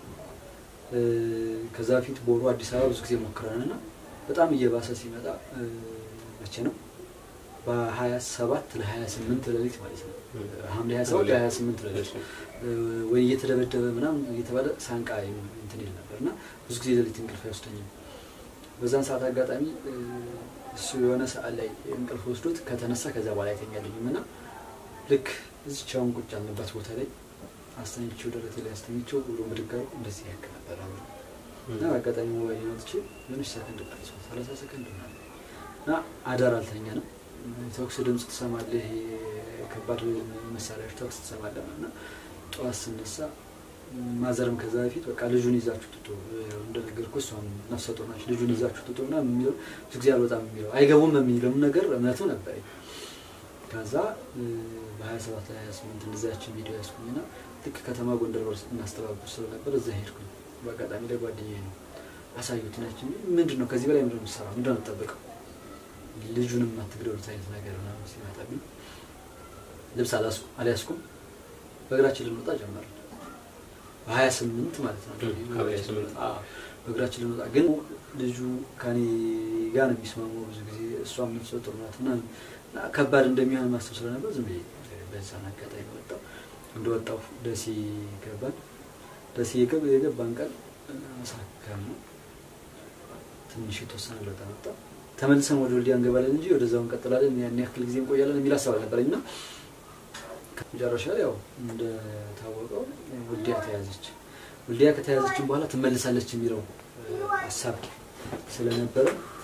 ከዛ ፊት ቦሩ አዲስ አበባ ብዙ ጊዜ ሞክረናልና በጣም እየባሰ ሲመጣ መቼ ነው በ27 ለ28 ሌሊት ማለት ነው ሐምሌ ሃያ ሰባት ሃያ ስምንት ሌሊት ወይ እየተደበደበ ምናምን እየተባለ ሳንቃ እንትን ይል ነበርና ብዙ ጊዜ ሌሊት እንቅልፍ አይወስደኝም። በዛን ሰዓት አጋጣሚ እሱ የሆነ ሰዓት ላይ እንቅልፍ ወስዶት ከተነሳ ከዛ በኋላ አይተኛልኝምና ልክ እዚህ ቻውን ቁጭ ያለበት ቦታ ላይ አስተኝቼው ደረቴ ላይ አስተኝቼው ብሎ ምድጋሩ እንደዚህ ያክል ነበር እና አጋጣሚ ወይ ወጥቼ ምንሽ ሰከንድ ቀርጾ ሰላሳ ሰከንድ እና አዳር አልተኛንም። ተኩስ ድምጽ ተሰማለህ ከባድ መሳሪያዎች ተኩስ ተሰማለህ እና ጧት ስነሳ ማዘርም ከዛ በፊት በቃ ልጁን ይዛችሁ ትጡ እንደነገርኩሽ እሷም ነፍሰ ጡር ናች ልጁን ይዛችሁ ትጡና የሚለው ብዙ ጊዜ አልወጣም የሚለው አይገቡም የሚለው ነገር እምነቱ ነበር። ከዛ በ27 ላይ ሃያ ስምንት እንደዛችን ቪዲዮ ያስኩኝና ልክ ከተማ ጎንደር ወርስ እናስተባብር ስለነበር እዛ ሄድኩኝ። በአጋጣሚ ላይ ጓደኛዬ ነው አሳዩት ናችን ምንድነው ከዚህ በላይ ምንድነው የሚሰራው ምንድነው ተጠብቀው ልጁንም አትግደሉት አይነት ነገር ነው ሲመጣብኝ ልብስ አላስኩ አልያዝኩም በእግራችን ልንወጣ ጀመርን። ሃያ ስምንት ማለት ነው ሃያ ስምንት አዎ በእግራችን ልንወጣ ግን ልጁ ከኔ ጋር ነው የሚስማማው ብዙ ጊዜ እሷም ነፍሰ ጡር ናትና ከባድ እንደሚሆን ማሰብ ስለነበር ዝም ብዬ በዛ አጋጣሚ ወጣሁ። እንደወጣሁ ደሴ ገባን። ደሴ የገባን ቀን ሳካም ትንሽ የተወሰነ ለውጥ አመጣ። ተመልሰን ወደ ወልዲያ እንገባለን እንጂ ወደዛው እንቀጥላለን ያን ያክል ጊዜ እንቆያለን የሚል ሀሳብ ነበርኝና መጨረሻ ያው እንደ ታወቀው ወልዲያ ተያዘች። ወልዲያ ከተያዘች በኋላ ትመለሳለች የሚለው ሀሳብ ስለነበረ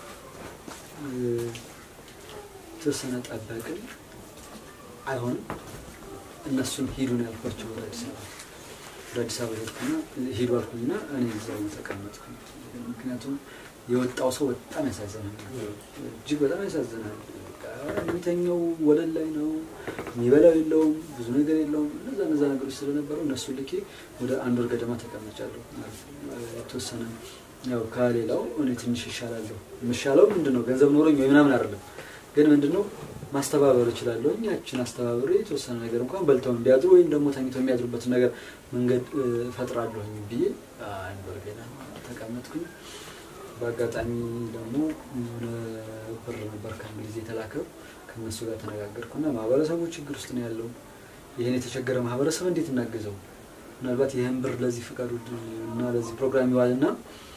ተሰነ ጠበቅን። አይሆን እነሱን ሄዱን ያልኳቸው ወደ አዲስ አበባ ወደ አዲስ አበባ ሄድኩና ሄዱ አልኩኝና እኔ እዛው ተቀመጥኩኝ። ምክንያቱም የወጣው ሰው በጣም ያሳዝናል እጅግ በጣም ያሳዝናል። የሚተኛው ወለል ላይ ነው የሚበላው የለውም ብዙ ነገር የለውም። እነዛ እነዛ ነገሮች ስለነበሩ እነሱ ልኬ ወደ አንድ ወር ገደማ ተቀምጫለሁ ማለት ነው። ተወሰነ ያው ካሌላው እኔ ትንሽ ይሻላለሁ ምሻለው ምንድነው ገንዘብ ኖሮኝ ወይ ምናምን አይደለም ግን ምንድነው ማስተባበር እችላለሁ። እኛችን አስተባብሬ የተወሰነ ነገር እንኳን በልተው እንዲያድሩ ወይም ደግሞ ተኝተው የሚያድሩበት ነገር መንገድ ፈጥራለሁኝ ብዬ አንድ ወር ገደማ ተቀመጥኩኝ። በአጋጣሚ ደግሞ ብር ነበር ከእንግሊዝ የተላከው ከነሱ ጋር ተነጋገርኩና ማህበረሰቡ ችግር ውስጥ ነው ያለው ይሄን የተቸገረ ማህበረሰብ እንዴት እናግዘው ምናልባት ይሄን ብር ለዚህ ፍቃዱ እና ለዚህ ፕሮግራም ይዋልና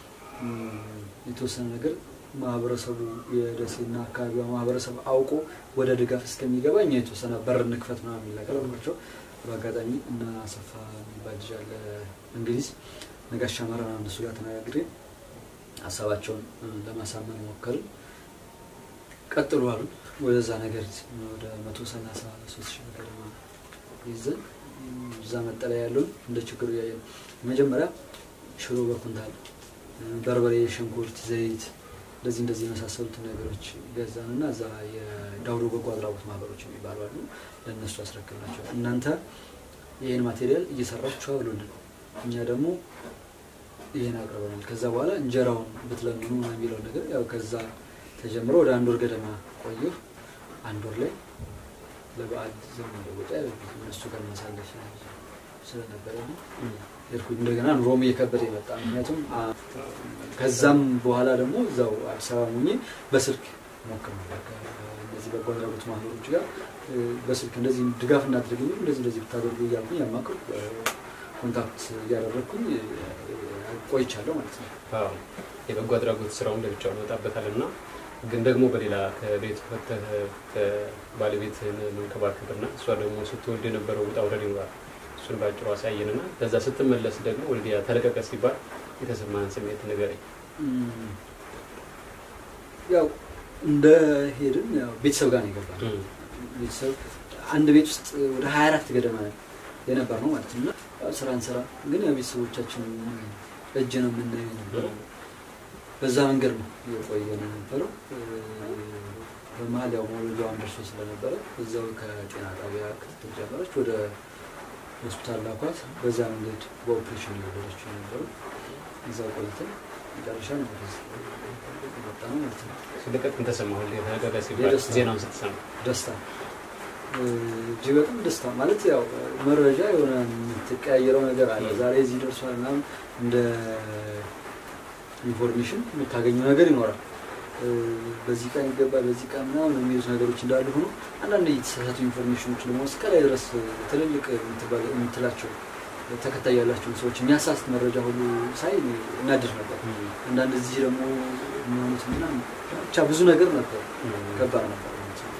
የተወሰነ ነገር ማህበረሰቡ የደሴና አካባቢው ማህበረሰብ አውቆ ወደ ድጋፍ እስከሚገባ እኛ የተወሰነ በር እንክፈት ነው የሚላቀርባቸው። በአጋጣሚ እና አሰፋ ባጃለ እንግሊዝ ነጋሽ አማራና እነሱ ጋር ተነጋግሬ ሐሳባቸውን ለማሳመን ሞከርን። ቀጥሉ አሉ ወደዛ ነገር ወደ መቶ ሰላሳ ሶስት ሺህ ብር ይዘን እዛ መጠለያ ያለው እንደ ችግሩ ያየን መጀመሪያ ሽሮ በኩንታል በርበሬ ሽንኩርት ዘይት እንደዚህ እንደዚህ መሳሰሉት ነገሮች ገዛንና እዛ የዳውሮ በጎ አድራጎት ማህበሮች የሚባሉ አሉ ለነሱ አስረክብናቸው እናንተ ይሄን ማቴሪያል እየሰራችሁ አብሉን እኛ ደግሞ ይሄን አቅርበናል ከዛ በኋላ እንጀራውን ብትለምኑ ነው የሚለው ነገር ያው ከዛ ተጀምሮ ወደ አንድ ወር ገደማ ቆየሁ። አንድ ወር ላይ ለበዓል ዘመን ወጣ እነሱ ጋር ማሳለፍ ስለነበረ የርኩ እንደገና ሮም የከበደ ይመጣ ምክንያቱም ከዛም በኋላ ደግሞ እዛው አዲስ አበባ ሆኜ በስልክ ሞክረው እንደዚህ በጎ አድራጎት ማህበሮች ጋር በስልክ እንደዚህ ድጋፍ እናድርግኝ እንደዚህ እንደዚህ ብታደርጉ ያልኩኝ ያማክሩ ኮንታክት ያደረኩኝ ቆይቻለሁ ማለት ነው። አዎ የበጎ አድራጎት ስራውን ለብቻው ወጣበታልና ግን ደግሞ በሌላ ከቤት ፈተህ ከባለቤትህን መንከባከብና እሷ ደግሞ ስትወልድ የነበረው ውጣ ውረድ ይኖራል። እሱን ባጭሩ አሳየንና ከዛ ስትመለስ ደግሞ ወልዲያ ተለቀቀ ሲባል የተሰማህን ስሜት ንገረኝ። ያው እንደ ሄድን ያው ቤተሰብ ጋር ነው የገባነው። ቤተሰብ አንድ ቤት ውስጥ ወደ ሀያ አራት ገደማ የነበር ነው ማለት ነው። ስራን ስራ ግን ያው ቤተሰቦቻችን እጅ ነው የምናየው ነበር። በዛ መንገድ ነው የቆየን ነበር። በመሀል ያው ሞሎጃውን ደርሶ ስለነበረ እዛው ከጤና ጣቢያ ክትትል ጀመረች። ወደ ሆስፒታል ላኳት። በዛ መንገድ በኦፕሬሽን እየደረሰች ነበር። እዛው ቆይተን መጨረሻ ነው ወጣ ነው ማለት ነው። ስለቀጥ ተሰማው እንደ ተነቀቀ ሲባል ዜናውን ስትሰማ ደስታ እጅግ በጣም ደስታ ማለት ያው መረጃ የሆነ ተቀያየረው ነገር አለ። ዛሬ እዚህ ደርሷል ምናምን እንደ ኢንፎርሜሽን የምታገኘው ነገር ይኖራል። በዚህ ቀን ይገባል በዚህ ቀን ምናምን የሚሉት ነገሮች እንዳሉ ሆኖ አንዳንድ የተሳሳቱ ኢንፎርሜሽኖች ደግሞ እስከ ላይ ድረስ ትልልቅ የምትላቸው ተከታይ ያላቸው ሰዎች የሚያሳስት መረጃ ሁሉ ሳይ እናድር ነበር። አንዳንድ እዚህ ደግሞ የሚሆኑት ምናምን ብቻ ብዙ ነገር ነበር። ከባድ ነበር።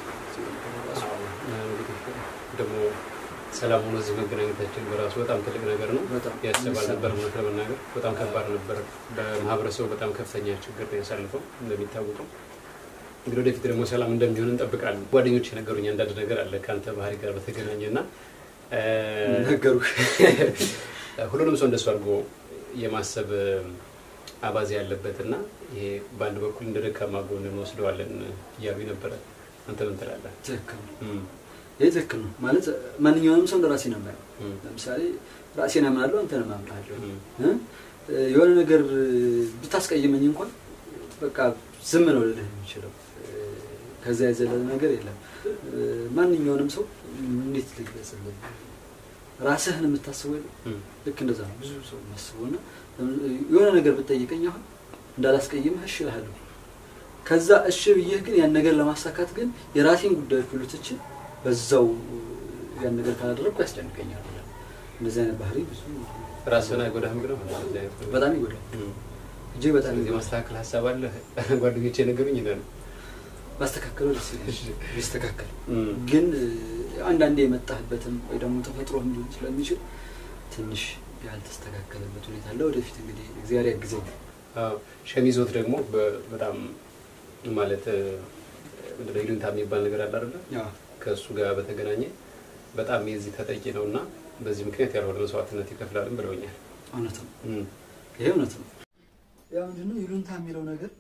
ደግሞ ሰላም ሆኖ እዚህ መገናኘታችን በራሱ በጣም ትልቅ ነገር ነው። ያስባል ነበር ማለት ለመናገር በጣም ከባድ ነበር። በማህበረሰቡ በጣም ከፍተኛ ችግር ነው ያሳልፈው እንደሚታወቀው። እንግዲህ ወደፊት ደግሞ ሰላም እንደሚሆን እንጠብቃለን። ጓደኞች የነገሩኝ አንዳንድ ነገር አለ ካንተ ባህሪ ጋር በተገናኘና ነገሩ ሁሉንም ሰው እንደሱ አድርጎ የማሰብ አባዜ ያለበትና ይሄ በአንድ በኩል እንደ ደካማ ጎን እንወስደዋለን እያሉ ነበር። አንተ ምን ትላለህ? ትክክል ይሄ ትክክል ነው ማለት ማንኛውንም ሰው እንደራሴ ነው ማለት ለምሳሌ ራሴን አምናለሁ አንተን አምናለሁ እ የሆነ ነገር ብታስቀይመኝ እንኳን በቃ ዝም ነው ልልህ የምችለው ከዛ የዘለለ ነገር የለም። ማንኛውንም ሰው እንዴት ልግለጽልህ ራስህን የምታስበው ልክ እንደዛ ነው ብዙ ሰው መስቦና የሆነ ነገር ብትጠይቀኝ አሁን እንዳላስቀይምህ እሺ እልሃለሁ። ከዛ እሺ ብዬህ ግን ያን ነገር ለማሳካት ግን የራሴን ጉዳይ ሁሉ ትቼ በዛው ያን ነገር ካላደረኩ ያስጨንቀኛል። እንደዚህ አይነት ባህሪ ብዙ ራስህን አይጎዳህም ግን በጣም ይጎዳል። እጅግ በጣም እዚህ ማስተካከል ሐሳብ አለ ጓደኞቼ ነገሩኝ ይላል ማስተካከለው ይስተካከል ግን አንዳንዴ የመጣህበትም ወይ ደግሞ ተፈጥሮም ሊሆን ስለሚችል ትንሽ ያልተስተካከለበት ሁኔታ አለ። ወደፊት እንግዲህ እግዚአብሔር ያግዘው። አዎ ሸሚዞት ደግሞ በጣም ማለት ምንድነው ይሉንታ የሚባል ነገር አለ አይደል? አዎ ከሱ ጋር በተገናኘ በጣም የዚህ ተጠቂ ነውና በዚህ ምክንያት ያልሆነ መስዋዕትነት ይከፍላልም ብለውኛል። እውነት ነው። ይሄ እውነት ነው። ያው ምንድነው ይሉንታ የሚለው ነገር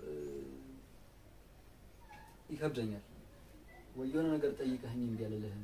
ይከብደኛል። ወይ የሆነ ነገር ጠይቀኸኝ እንዴ ያለለህም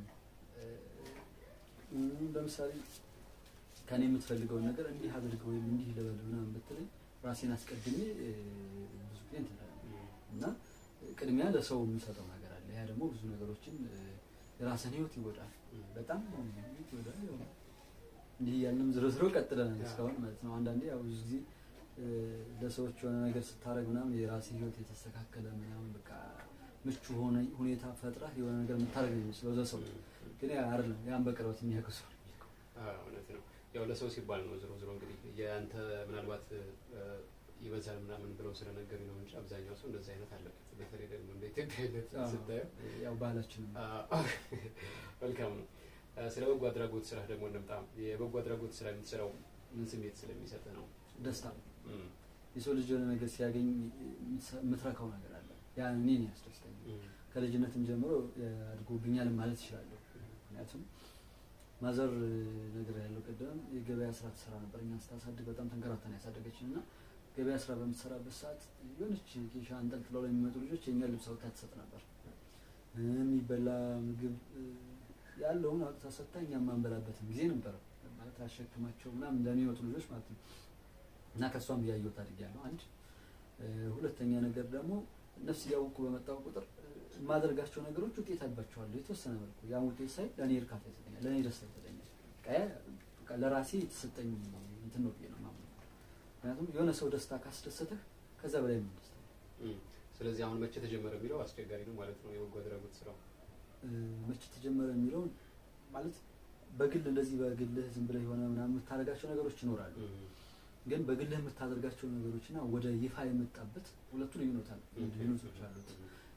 ለምሳሌ ከኔ የምትፈልገው ነገር እንዲህ አድርገው ወይ እንዲህ ለበል ምናምን ብትለኝ ራሴን አስቀድሜ ብዙ ጊዜ እና ቅድሚያ ለሰው የሚሰጠው ነገር አለ። ያ ደግሞ ብዙ ነገሮችን የራስን ህይወት ይጎዳል። በጣም ይጎዳል። እንዲህ ያንንም ዝርዝሩ ቀጥለናል እስካሁን ማለት ነው። አንዳንዴ ያው ብዙ ጊዜ ለሰዎች የሆነ ነገር ስታረግ ምናምን የራስ ህይወት የተስተካከለ ምናምን በቃ ምቹ ሆነ ሁኔታ ፈጥራ የሆነ ነገር የምታረግ ነው የሚመስለው ለሰው ግን ያ አይደለም። ያን በቅርበት የሚያከሰው አዎ እውነት ነው። ያው ለሰው ሲባል ነው ዝሮ ዝሮ እንግዲህ ያንተ ምናልባት ይበዛል ምናምን ብለው ስለነገሩኝ ነው እንጂ አብዛኛው ሰው እንደዛ አይነት አለበት። በተለይ ደግሞ እንደ ኢትዮጵያዊነት ስታየው ያው ባህላችን መልካም ነው። ስለ በጎ አድራጎት ስራ ደግሞ እንደምጣም የበጎ አድራጎት ስራ የምትሰራው ምን ስሜት ስለሚሰጥ ነው? ደስታ ነው። የሰው ልጅ የሆነ ነገር ሲያገኝ የምትረካው ነገር አለ። ያ እኔን ያስደስተኛል። ከልጅነትም ጀምሮ አድጎብኛል ማለት ይችላል። ምክንያቱም ማዘር ነገር ያለው ቀደም የገበያ ስራ ተሰራ ነበር። እኛ ስታሳድግ በጣም ተንከራተና ያሳደገችንና ገበያ ስራ በምትሰራበት ሰዓት የሆነች ኬሻ አንጠልጥለው ለሚመጡ ልጆች የኛ ልብስ አውጥታ ትሰጥ ነበር። የሚበላ ምግብ ያለውን አውጥታ ሰጥታ እኛም ማንበላበትም ጊዜ ነበር ማለት አሸክማቸው ምናምን ለሚመጡ ልጆች ማለት ነው። እና ከሷም ያየሁት አድርጊያለሁ። አንድ ሁለተኛ ነገር ደግሞ ነፍስ ያውቁ በመጣው ቁጥር ማድረጋቸው ነገሮች ውጤት አባቸዋለሁ የተወሰነ መልኩ ያ ውጤት ሳይ ለኔ እርካታ ይሰጠኛል፣ ለኔ ደስታ ይሰጠኛል። በቃ ለራሴ የተሰጠኝ እንትን ነው ነው ማለት ነው። ምክንያቱም የሆነ ሰው ደስታ ካስደሰተህ ከዛ በላይ ምን ደስታ ነው። ስለዚህ አሁን መቼ ተጀመረ የሚለው አስቸጋሪ ነው ማለት ነው። የበጎ አድራጎት ስራው መቼ ተጀመረ የሚለው ማለት በግል እንደዚህ በግል ዝም ብለህ የሆነ ምናምን የምታረጋቸው ነገሮች ይኖራሉ። ግን በግልህ የምታደርጋቸው ነገሮችና ወደ ይፋ የመጣበት ሁለቱ ልዩነት አለ ልዩነቶች አሉት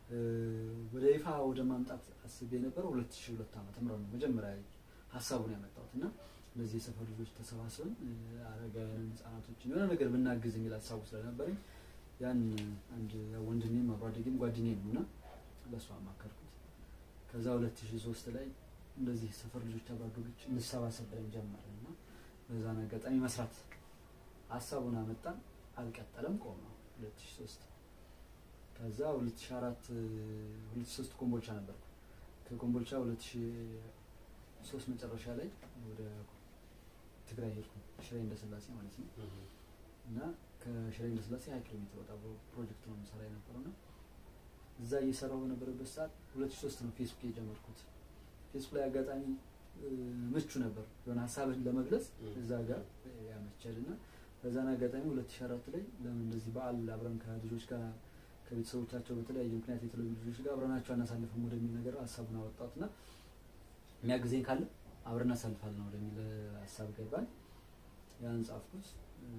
ወደ ይፋ ወደ ማምጣት አስቤ የነበረው ሁለት ሺህ ሁለት ዓመተ ምህረት ነው መጀመሪያ ሐሳቡን ያመጣሁትና ለዚህ ሰፈር ልጆች ተሰባስበን አረጋውያን ህፃናቶችን የሆነ ነገር ብናግዝ የሚል ሐሳቡ ስለነበረኝ ያን አንድ ወንድሜም አብራደግም ጓደኛዬ ነውና ለሷ ማከርኩት ከዛ ሁለት ሺህ ሶስት ላይ እንደዚህ ሰፈር ልጆች አብራደጎች እንሰባሰብ ብለን ጀመርንና በዛ አጋጣሚ መስራት ሐሳቡን አመጣን አልቀጠለም ቆመ ሁለት ሺህ ሶስት ከዛ ሁለት ሺህ አራት ሁለት ሺህ ሶስት ኮምቦልቻ ነበርኩ ከኮምቦልቻ ሁለት ሺህ ሶስት መጨረሻ ላይ ወደ ትግራይ ሄድኩ ሽሬ እንደስላሴ ማለት ነው እና ከሽሬ እንደስላሴ ሃያ ኪሎ ሜትር ወጣ ፕሮጀክት ነው መሰራ የነበረውና እዛ እየሰራው በነበረበት ሰዓት ሁለት ሺህ ሶስት ነው ፌስቡክ የጀመርኩት ፌስቡክ ላይ አጋጣሚ ምቹ ነበር የሆነ ሐሳብን ለመግለጽ እዛ ጋር ያመቻልና በዛና አጋጣሚ ሁለት ሺህ አራት ላይ ለምን እንደዚህ በዓል አብረን ከልጆች ጋር ከቤተሰቦቻቸው በተለያየ ምክንያት የተለዩ ልጆች ጋር አብረናቸው አናሳልፈም ወደሚል ነገር ሐሳቡን አወጣሁትና የሚያግዘኝ ካለ አብረን አሳልፋለን ወደሚል ሐሳብ ገባን ያን ጻፍኩት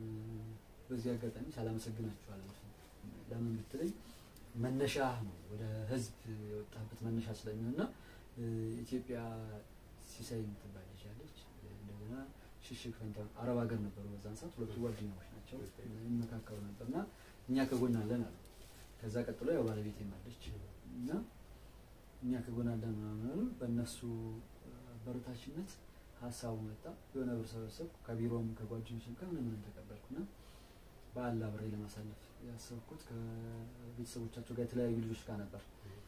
በዚህ አጋጣሚ ሰላምሰግናችሁ አለሁ ለምን ብትለኝ መነሻ ነው ወደ ህዝብ የወጣበት መነሻ ስለሚሆንና ኢትዮጵያ ሲሳይ የምትባል ልጅ እንደገና ሽሽግ ፈንታ አረብ ሀገር ነበሩ በዛን ሰዓት ሁለቱ ጓደኛሞች ናቸው እንመካከሩ ነበርና እኛ ከጎና አለን አሉ ከዛ ቀጥሎ ያው ባለቤቴ ማለች እና እኛ ከጎና አለን ማለት በእነሱ በርታችነት ሐሳቡ መጣ የሆነ ብር ሰበሰብኩ ከቢሮም ከጓደኞችም ከምን ምን ተቀበልኩና በአላ ብሬ ለማሳለፍ ያሰብኩት ከቤተሰቦቻቸው ጋር የተለያዩ ልጆች ጋር ነበር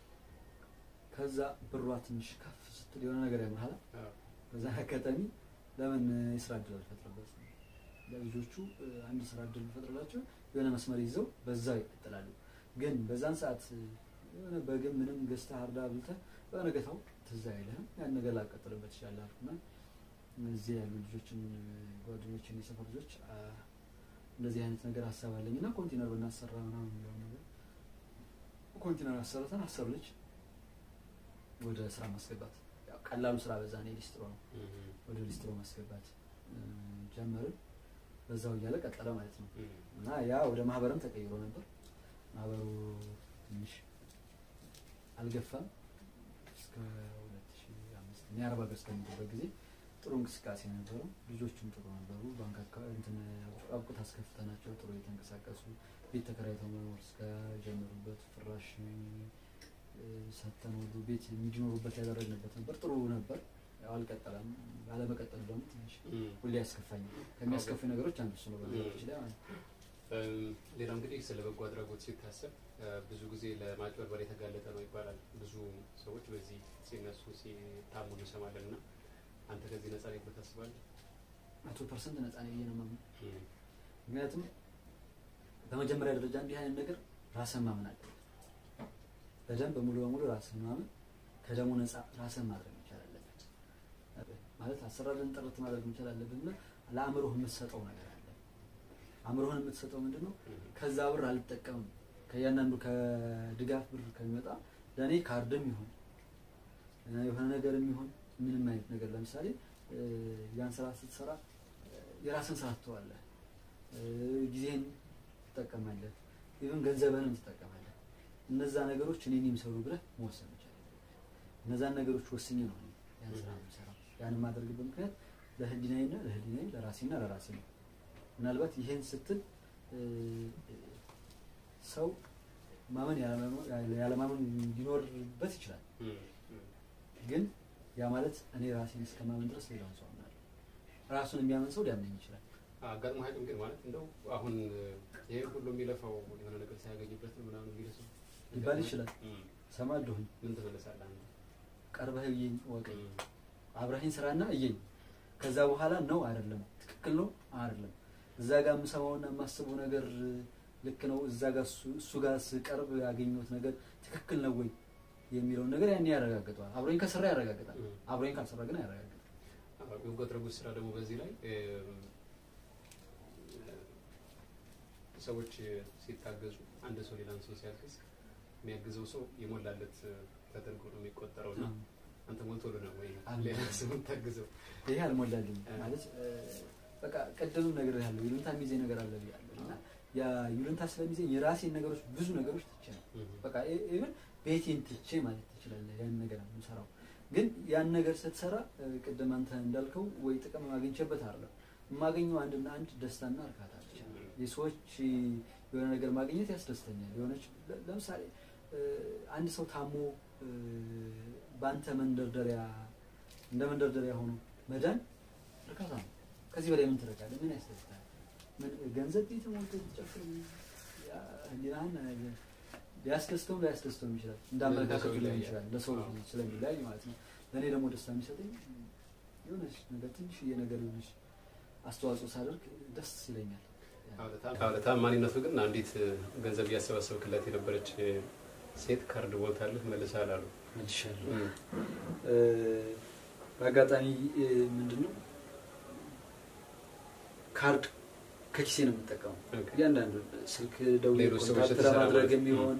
ከዛ ብሯ ትንሽ ከፍ ስትል የሆነ ነገር ያመሃል በዛ አጋጣሚ ለምን ስራ እድል አልፈጥረበት ለልጆቹ አንድ ስራ እድል ፈጥረላቸው የሆነ መስመር ይዘው በዛው ይቀጥላሉ ግን በዛን ሰዓት የሆነ በግም ምንም ገስታ አርዳ ብልተ በነገታው ትዝ አይልህም ያን ነገር ላቀጥልበት ይችላልና እዚህ ያሉ ልጆችን ጓደኞችን የሰፈር ልጆች እንደዚህ አይነት ነገር ሐሳብ አለኝና ኮንቴነር በእናሰራ ምናምን ነው ነገር ኮንቴነር አሰራታን አሰብልች ወደ ስራ ማስገባት ያው ቀላሉ ስራ በዛኔ ሊስትሮ ነው ወደ ሊስትሮ ማስገባት ጀመርን በዛው ያለ ቀጠለ ማለት ነው እና ያ ወደ ማህበርም ተቀይሮ ነበር ማህበሩ ትንሽ አልገፋም እስከ ሁለት ሺህ አምስት ነው አርባ ገስተንበት ጊዜ ጥሩ እንቅስቃሴ ነበሩ ልጆቹም ጥሩ ነበሩ ባንክ አካውንት እንትን አብቁት አስከፍተናቸው ጥሩ የተንቀሳቀሱ ቤት ተከራይተው መኖር እስከ ጀመሩበት ፍራሽ ሰተን ወደ ቤት የሚኖሩበት ያደረግንበት ነበር ጥሩ ነበር ያው አልቀጠለም ባለ መቀጠል ደግሞ ትንሽ ሁሌ ያስከፋኝ ከሚያስከፉ ነገሮች አንዱ እሱ ነው በዚህ ላይ ሌላ እንግዲህ ስለ በጎ አድራጎት ሲታሰብ ብዙ ጊዜ ለማጭበርበር የተጋለጠ ነው ይባላል ብዙ ሰዎች በዚህ ሲነሱ ሲታሙ እንሰማለንና አንተ ከዚህ ነፃ ነህ ብታስባለህ መቶ ፐርሰንት ነፃ ነኝ ነው ማለት ምክንያቱም በመጀመሪያ ደረጃ እንዲህ አይነት ነገር ራስን ማመን አለበት በደንብ ሙሉ በሙሉ ራስን ማመን ከደሙ ነፃ ራስን ማድረግ ይችላል ማለት አሰራርን ጥርት ማድረግ ይችላል እና ለአእምሮህ የምትሰጠው ነገር አለ አእምሮህን የምትሰጠው ምንድነው ከዛ ብር አልተጠቀምም ከያንዳንዱ ከድጋፍ ብር ከሚመጣ ለኔ ካርድም ይሁን የሆነ ነገርም ይሁን ምንም አይነት ነገር ለምሳሌ ያን ስራ ስትሰራ የራስን ስራ ትተዋለህ ጊዜን ተጠቀማለህ ይሁን ገንዘብህንም ተጠቀማለህ እነዛ ነገሮች እኔን የሚሰሩ ብለህ መወሰን ይችላል እነዛ ነገሮች ወስኜ ነው ያን ስራ የምሰራው ያን ማድረግበት ምክንያት ለህሊናዬና ለህሊናዬ ለራሴና ለራሴ ነው ምናልባት ይሄን ስትል ሰው ማመን ያለማመን ሊኖርበት ይችላል ግን ያ ማለት እኔ ራሴን እስከማመን ድረስ ሌላውን ሰው አምናለሁ ራሱን የሚያመን ሰው ሊያመኝ ይችላል አጋጥሞ ሀይም ግን ማለት እንደው አሁን ይሄ ሁሉ የሚለፋው የሆነ ነገር ሳያገኝበት ነው ምናምን የሚለሰው ይባል ይችላል ሰማልሁኝ ምን ተመለሳለህ ቀርበህ ይኝ ወቀኝ አብራሂን ስራና እየኝ ከዛ በኋላ ነው አይደለም ትክክል ነው አይደለም እዛ ጋር የምሰማውና የማስበው ነገር ልክ ነው እዛ ጋር እሱ ጋር ስቀርብ ያገኘሁት ነገር ትክክል ነው ወይ የሚለው ነገር ያን ያረጋግጣል አብሮኝ ከሰራ ያረጋግጣል አብሮኝ ካልሰራ ግን ያረጋግጣል በጎ አድራጎት ስራ ደግሞ በዚህ ላይ ሰዎች ሲታገዙ አንድ ሰው ሌላን ሰው ሲያግዝ የሚያግዘው ሰው የሞላለት ተደርጎ ነው የሚቆጠረውና አንተ ሞልቶልህ ነው ወይ ሌላ ሰው ታግዘው ይሄ አልሞላልኝ ማለት በቃ ቀደምም ነገር ያለው ይሉንታ የሚዜ ነገር አለ ያለና ያ ይሉንታ ስለሚዜ የራሴን ነገሮች ብዙ ነገሮች ትቼ ነው በቃ ኢቭን ቤቴን ትቼ ማለት ትችላለህ ያን ነገር ነው የምሰራው ግን ያን ነገር ስትሰራ ቀደም አንተ እንዳልከው ወይ ጥቅም ማግኘበት አይደለም ማገኘው አንድና አንድ ደስታና እርካታ ብቻ የሰዎች የሆነ ነገር ማግኘት ያስደስተኛል የሆነች ለምሳሌ አንድ ሰው ታሞ ባንተ መንደርደሪያ እንደ መንደርደሪያ ሆኖ መዳን እርካታ ነው ከዚህ በላይ ምን ትረካለህ ምን ያስደስታል ምን ገንዘብ የተሞልቶ ተጨፍሩ ያ ሊራን ሊያስደስተው ሊያስደስተው ይችላል እንዳመለካከቱ ላይ ይችላል ለሰው ስለሚላይ ማለት ነው ለኔ ደግሞ ደስታ የሚሰጠኝ የሆነች ነገር ትንሽ የነገር የሆነች አስተዋጽኦ ሳደርግ ደስ ይለኛል አውለታ ማንነቱ ግን አንዲት ገንዘብ ያሰባሰብክላት የነበረች ሴት ካርድ ቦታለህ መልሳል አሉ መልሻለሁ እ በአጋጣሚ ምንድነው ካርድ ከኪሴ ነው የምጠቀመው ያንዳንዱ ስልክ ደውል ኮንታክት ለማድረግ የሚሆን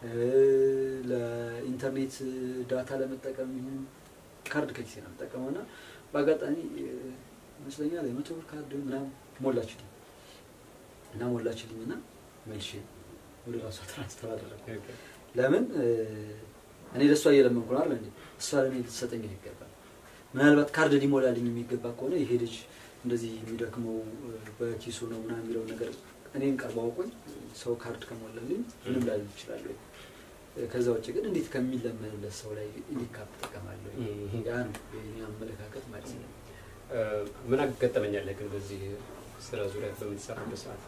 ለኢንተርኔት ዳታ ለመጠቀም የሚሆን ካርድ ከኪሴ ነው የምጠቀመውና በአጋጣሚ መስለኛል የመቶ ብር ካርድ ምናምን ሞላችልኝ እና ሞላችልኝና መልሼ ወደ ራሷ ትራንስፈር አደረኩ ለምን እኔ ለሷ እየለመንኩ ነው አይደል እንዴ እሷ ለኔ ልትሰጠኝ ይገባል ምናልባት ካርድ ሊሞላልኝ የሚገባ ከሆነ ይሄ ልጅ እንደዚህ የሚደክመው በኪሱ ነው ምናምን የሚለው ነገር እኔን ቀርባው ቆይ ሰው ካርድ ከሞላልኝ ምንም ላይ ይችላል ከዛ ውጪ ግን እንዴት ከሚለመንለት ሰው ላይ ሊካፕ ተቀማለሁ ያ ነው የኔ አመለካከት ማለት ነው ምን አገጠመኛለህ ግን በዚህ ስራ ዙሪያ በምትሰራበት ሰዓት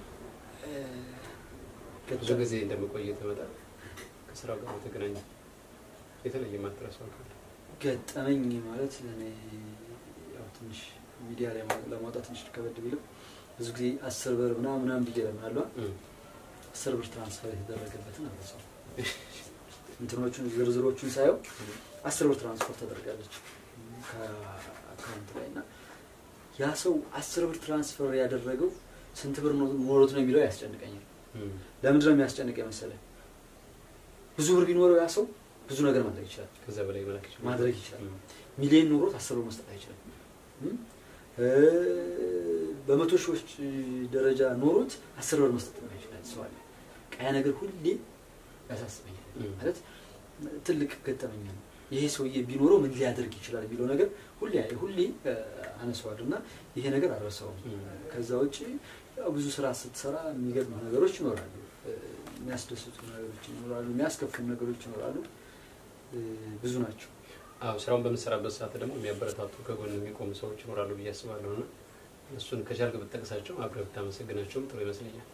ብዙ ጊዜ እንደምቆየ ተመጣ ከስራው ጋር ተገናኘ የተለየ ማትረሳው ካለ ገጠመኝ ማለት እኔ ያው ትንሽ ሚዲያ ላይ ለማውጣት ትንሽ ከበድ ቢልም ብዙ ጊዜ አስር ብር ምናምን ምናምን ቢገለማለሁ አስር ብር ትራንስፈር የተደረገበትን አልረሳው እንትኖቹን ዝርዝሮቹን ሳይው አስር ብር ትራንስፈር ተደረጋለች ከአካውንት ላይና ያ ሰው አስር ብር ትራንስፈር ያደረገው ስንት ብር ኖሮት ነው የሚለው ያስጨንቀኛል ለምን ነው የሚያስጨንቀኝ መሰለህ ብዙ ብር ቢኖረው ያ ሰው ብዙ ነገር ማድረግ ይችላል ከዛ በላይ ማድረግ ይችላል ማድረግ ይችላል ሚሊዮን ኖሮት አስር ብር መስጠት አይችልም እ በመቶ ሺዎች ደረጃ ኖሮት አስር ብር መስጠት ይችላል ሰው አለ ቀያ ነገር ሁሌ ያሳስበኛል ማለት ትልቅ ገጠመኝ ነው ይሄ ሰውዬ ቢኖረው ምን ሊያደርግ ይችላል ቢለው ነገር ሁሌ ሁሌ አነሳዋልና ይሄ ነገር አረሳው ከዛ ውጪ ብዙ ስራ ስትሰራ የሚገርም ነገሮች ይኖራሉ የሚያስደስቱ ነገሮች ይኖራሉ የሚያስከፉ ነገሮች ይኖራሉ ብዙ ናቸው አው ስራውን በመሰራበት ሰዓት ደግሞ የሚያበረታቱ ከጎን የሚቆሙ ሰዎች ይኖራሉ በያስባለውና እሱን ከቻልክ በተጠቅሳቸው አብረህ ታመሰግናቸውም ጥሩ ይመስለኛል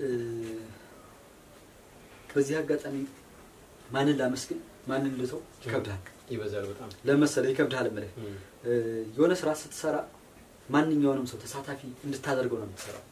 በዚህ አጋጣሚ ማንን ላመስግን ማንን ልተው ይከብዳል ይበዛል በጣም ለምሳሌ ይከብዳል ማለት የሆነ ስራ ስትሰራ ማንኛውንም ሰው ተሳታፊ እንድታደርገው ነው የምትሰራው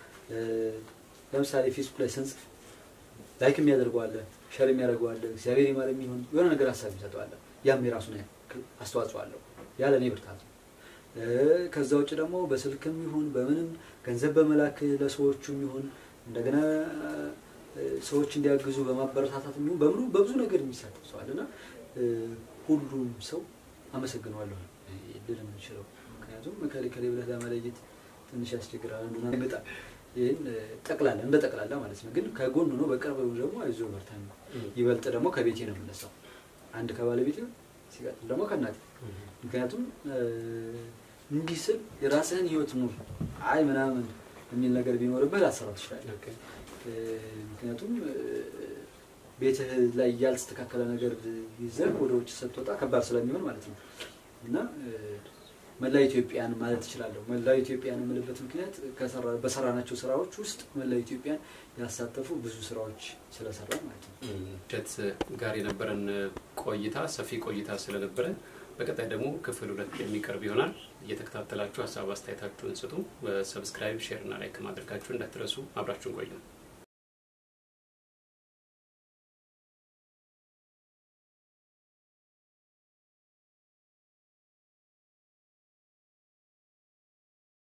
ለምሳሌ ፌስቡክ ላይ ሰንስ ላይክ የሚያደርገው አለ ሼር የሚያደርገው አለ እግዚአብሔር ይማረም ይሁን የሆነ ነገር ሐሳብ ይሰጣው አለ ያም የራሱ ነው አስተዋጽኦ አለው ያለ ነው ብርታት ከዛው ውጪ ደግሞ በስልክም ይሁን በምንም ገንዘብ በመላክ ለሰዎችም ይሁን እንደገና ሰዎች እንዲያግዙ በማበረታታትም ይሁን በሙሉ በብዙ ነገር የሚሳተፍ ሰው አለና ሁሉም ሰው አመሰግናለሁ ይደለም ይችላል ምክንያቱም ከሌ ከሌ ብለህ ለማለየት ትንሽ ያስቸግራል እንደና በጣም ይሄን ጠቅላላ እንደ ጠቅላላ ማለት ነው ግን ከጎን ነው በቅርብ ደግሞ አይዞህ በርታኝ ይበልጥ ደግሞ ከቤቴ ነው የምነሳው አንድ ከባለቤቴ ሲጋጥም ደግሞ ከናት ምክንያቱም እንዲስል የራስህን ህይወት ኑር አይ ምናምን የሚል ነገር ቢኖርበት አሰራው ይችላል ምክንያቱም ቤት ላይ ያልተስተካከለ ነገር ይዘህ ወደ ውጭ ሰጥቶታ ከባድ ስለሚሆን ማለት ነው እና መላ ኢትዮጵያን ማለት ይችላል መላ ኢትዮጵያን ምልበት ምክንያት ከሰራ በሰራናቸው ስራዎች ውስጥ መላ ኢትዮጵያን ያሳተፉ ብዙ ስራዎች ስለሰራ ማለት ነው ጀት ጋር የነበረን ቆይታ ሰፊ ቆይታ ስለነበረ በቀጣይ ደግሞ ክፍል ሁለት የሚቀርብ ይሆናል እየተከታተላችሁ ሐሳብ አስተያየታችሁን ስጡ ሰብስክራይብ ሼር እና ላይክ ማድረጋችሁን እንዳትረሱ አብራችሁን ቆዩ